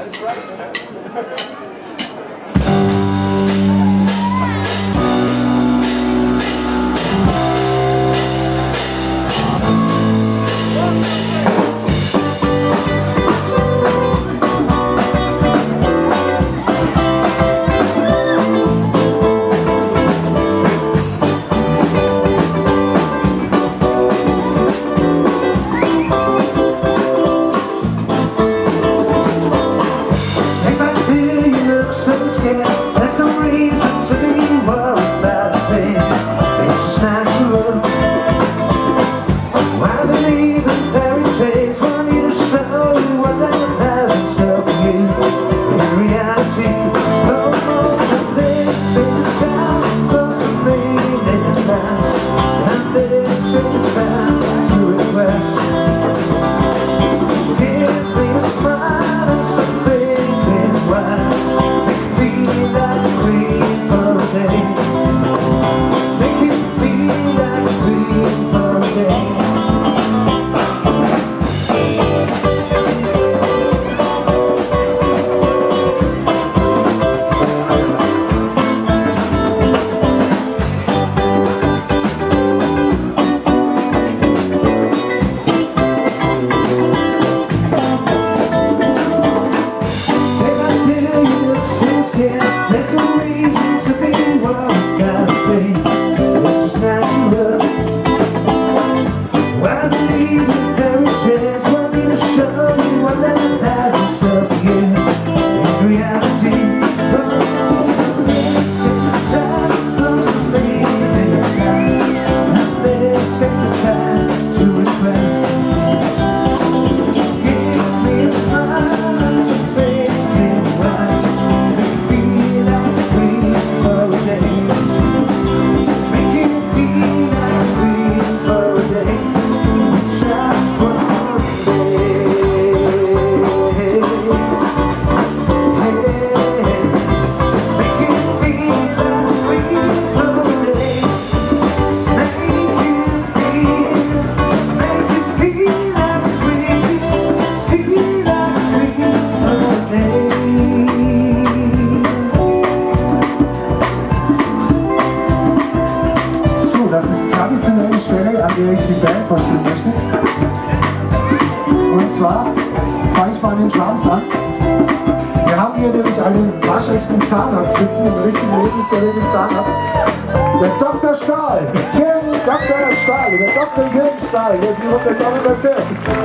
waschechten Zahnarzt sitzen, im richtigen lebensverlebenden Zahnarzt. Der Dr. Stahl, Jürgen Dr. Stahl, der Dr. Jürgen Stahl, der die wird das auch überführt.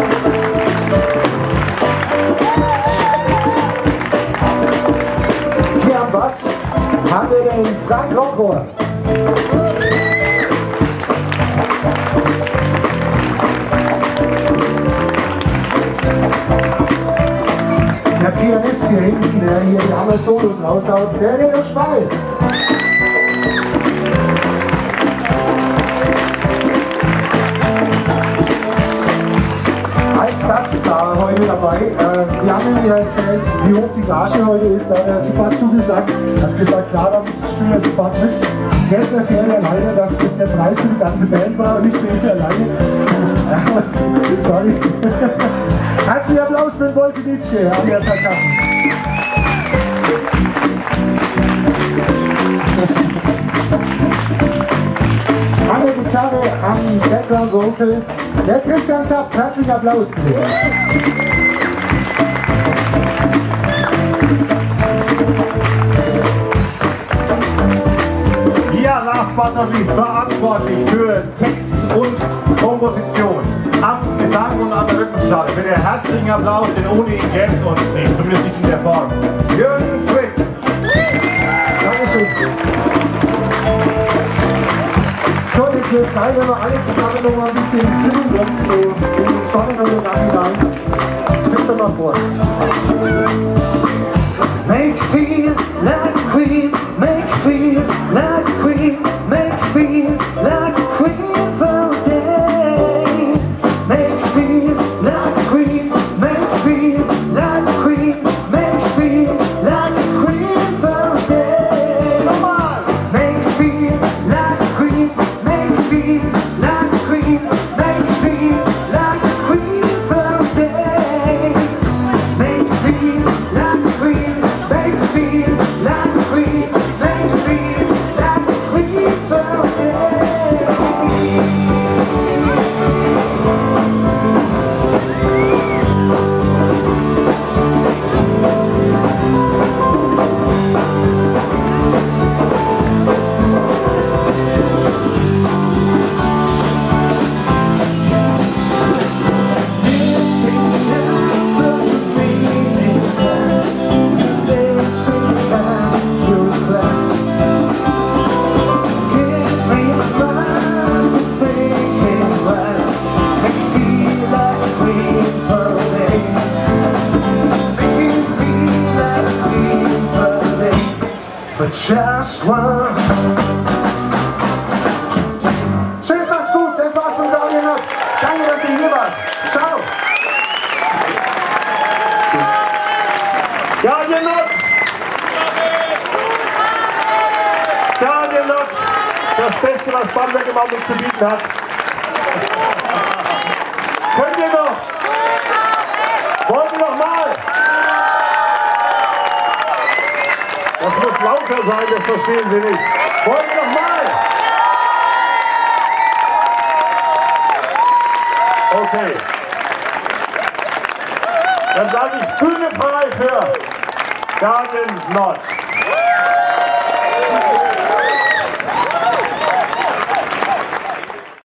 Hier am Bass haben wir den Frank Rockhor. Der Pianist hier hinten, der hier die Hammer Solos raushaut, der Leo Spall. Als Gaststar heute dabei. Wir haben ihm ja erzählt, wie hoch die Gage heute ist. Da hat er sofort zugesagt. Hat gesagt, klar, damit spielen wir sofort mit. Jetzt erfährt er leider, dass das der Preis für die ganze Band war und nicht für ihn alleine. Sorry. Herzlichen Applaus für den Wolfenitschke an der Percussion. An der Gitarre, am Background Vocal, der Christian Zapp. Herzlichen Applaus bitte. Ja, last but not least, verantwortlich für Text und Komposition, am Gesang und an der Rhythmusgitarre. Bitte herzlichen Applaus, denn ohne ihn gäbe es uns nicht, zumindest nicht in der Form. Jürgen Fritz. Dankeschön. So, jetzt wäre es geil, wenn wir alle zusammen noch mal ein bisschen singen würden, so in den Sonnenuntergang hinein. Sitzt mal vor. Make feel like a queen, make feel like a queen, make feel like a queen for a day. Make feel like a queen, make feel like a queen, make feel like a queen for a day. Come on! Make feel like a queen, make feel like a queen, make feel like a queen for a day. Make feel like but just one. Tschüss, macht's gut, das war's von Daniel Notz. Danke, dass ihr hier wart. Ciao. Daniel Notz! Daniel Notz! Das Beste, was Bamberg im Augenblick zu bieten hat. Könnt ihr noch? Wollt ihr noch mal? Das muss lauter sein, das verstehen Sie nicht. Wollt ihr noch mal? Okay. Dann sage ich Bühne frei für Daniel Notz.